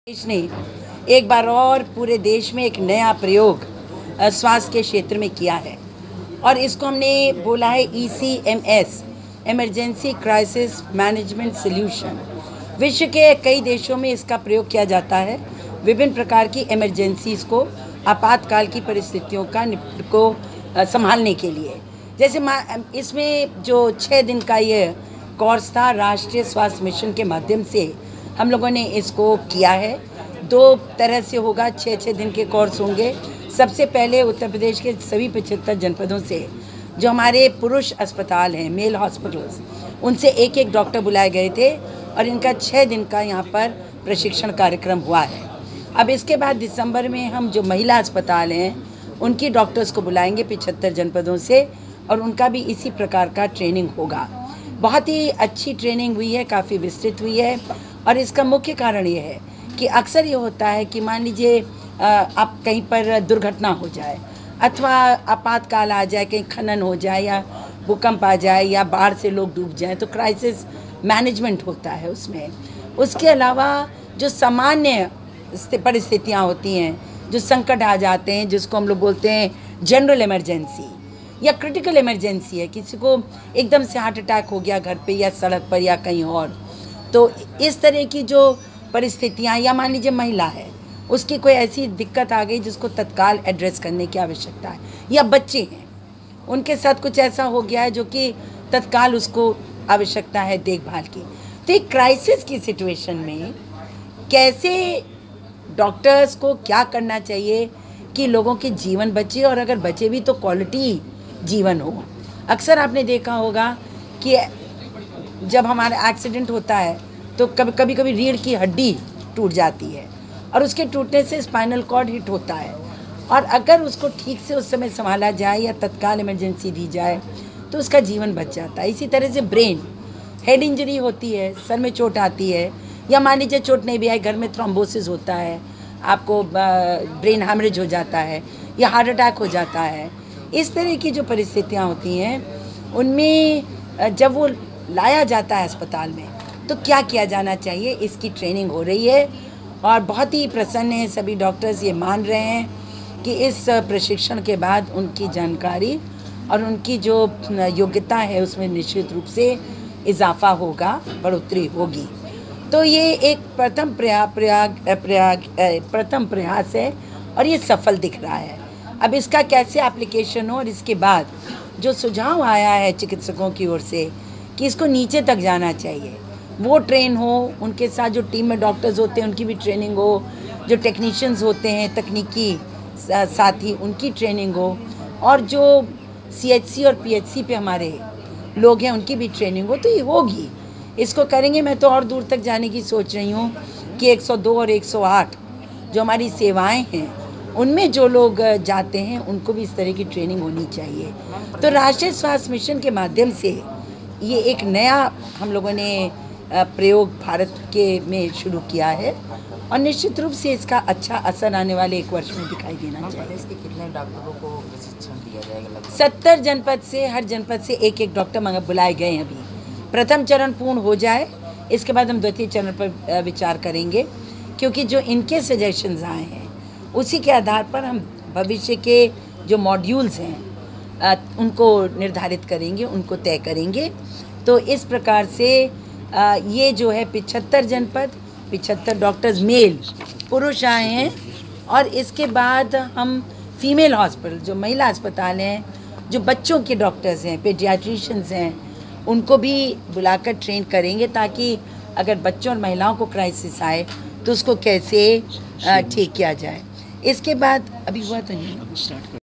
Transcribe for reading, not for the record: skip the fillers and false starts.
देश ने एक बार और पूरे देश में एक नया प्रयोग स्वास्थ्य के क्षेत्र में किया है और इसको हमने बोला है ECMS, emergency crisis management solution. विश्व के कई देशों में इसका प्रयोग किया जाता है विभिन्न प्रकार की इमरजेंसीज को, आपातकाल की परिस्थितियों को संभालने के लिए। जैसे इसमें जो 6 दिन का ये कोर्स था, राष्ट्रीय स्वास्थ्य मिशन के माध्यम से हम लोगों ने इसको किया है। 2 तरह से होगा, 6 दिन के कोर्स होंगे। सबसे पहले उत्तर प्रदेश के सभी 75 जनपदों से जो हमारे पुरुष अस्पताल हैं, मेल हॉस्पिटल्स, उनसे एक डॉक्टर बुलाए गए थे और इनका 6 दिन का यहाँ पर प्रशिक्षण कार्यक्रम हुआ है। अब इसके बाद दिसंबर में हम जो महिला अस्पताल हैं उनकी डॉक्टर्स को बुलाएंगे 75 जनपदों से और उनका भी इसी प्रकार का ट्रेनिंग होगा। बहुत ही अच्छी ट्रेनिंग हुई है, काफ़ी विस्तृत हुई है और इसका मुख्य कारण ये है कि अक्सर ये होता है कि मान लीजिए आप कहीं पर दुर्घटना हो जाए अथवा आपातकाल आ जाए, कहीं खनन हो जाए या भूकंप आ जाए या बाढ़ से लोग डूब जाएं, तो क्राइसिस मैनेजमेंट होता है उसमें। उसके अलावा जो सामान्य परिस्थितियाँ होती हैं, जो संकट आ जाते हैं, जिसको हम लोग बोलते हैं जनरल इमरजेंसी या क्रिटिकल इमरजेंसी है, किसी को एकदम से हार्ट अटैक हो गया घर पे या सड़क पर या कहीं और, तो इस तरह की जो परिस्थितियाँ, या मान लीजिए महिला है, उसकी कोई ऐसी दिक्कत आ गई जिसको तत्काल एड्रेस करने की आवश्यकता है, या बच्चे हैं उनके साथ कुछ ऐसा हो गया है जो कि तत्काल उसको आवश्यकता है देखभाल की। तो एक क्राइसिस की सिचुएशन में कैसे डॉक्टर्स को क्या करना चाहिए कि लोगों के जीवन बचे, और अगर बचे भी तो क्वालिटी जीवन हो। अक्सर आपने देखा होगा कि जब हमारा एक्सीडेंट होता है तो कभी कभी रीढ़ की हड्डी टूट जाती है और उसके टूटने से स्पाइनल कॉर्ड हिट होता है, और अगर उसको ठीक से उस समय संभाला जाए या तत्काल इमरजेंसी दी जाए तो उसका जीवन बच जाता है। इसी तरह से ब्रेन, हेड इंजरी होती है, सर में चोट आती है, या मान लीजिए चोट नहीं भी आई, घर में थ्रोम्बोसिस होता है, आपको ब्रेन हैमरेज हो जाता है या हार्ट अटैक हो जाता है। इस तरह की जो परिस्थितियाँ होती हैं उनमें जब वो लाया जाता है अस्पताल में तो क्या किया जाना चाहिए, इसकी ट्रेनिंग हो रही है और बहुत ही प्रसन्न हैं सभी डॉक्टर्स। ये मान रहे हैं कि इस प्रशिक्षण के बाद उनकी जानकारी और उनकी जो योग्यता है उसमें निश्चित रूप से इजाफा होगा, बढ़ोतरी होगी। तो ये एक प्रथम प्रयास है और ये सफल दिख रहा है। अब इसका कैसे एप्लीकेशन हो और इसके बाद जो सुझाव आया है चिकित्सकों की ओर से कि इसको नीचे तक जाना चाहिए, वो ट्रेन हो, उनके साथ जो टीम में डॉक्टर्स होते हैं उनकी भी ट्रेनिंग हो, जो टेक्नीशियंस होते हैं तकनीकी साथी उनकी ट्रेनिंग हो, और जो CHC और PHC पे हमारे लोग हैं उनकी भी ट्रेनिंग हो, तो ये होगी, इसको करेंगे। मैं तो और दूर तक जाने की सोच रही हूँ कि 102 और 108 जो हमारी सेवाएं हैं उनमें जो लोग जाते हैं उनको भी इस तरह की ट्रेनिंग होनी चाहिए। तो राष्ट्रीय स्वास्थ्य मिशन के माध्यम से ये एक नया हम लोगों ने प्रयोग भारत के में शुरू किया है और निश्चित रूप से इसका अच्छा असर आने वाले 1 वर्ष में दिखाई देना चाहिए। इसके कितने डॉक्टरों को प्रशिक्षण दिया जाएगा? 70 जनपद से, हर जनपद से एक डॉक्टर बुलाए गए हैं। अभी प्रथम चरण पूर्ण हो जाए, इसके बाद हम द्वितीय चरण पर विचार करेंगे, क्योंकि जो इनके सजेशंस आए हैं उसी के आधार पर हम भविष्य के जो मॉड्यूल्स हैं उनको निर्धारित करेंगे, उनको तय करेंगे। तो इस प्रकार से ये जो है 75 जनपद, 75 डॉक्टर्स मेल पुरुष आए हैं, और इसके बाद हम फीमेल हॉस्पिटल, जो महिला अस्पताल हैं, जो बच्चों के डॉक्टर्स हैं, पेडियाट्रिशियंस हैं, उनको भी बुलाकर ट्रेन करेंगे ताकि अगर बच्चों और महिलाओं को क्राइसिस आए तो उसको कैसे ठीक किया जाए। इसके बाद अभी हुआ तो नहीं।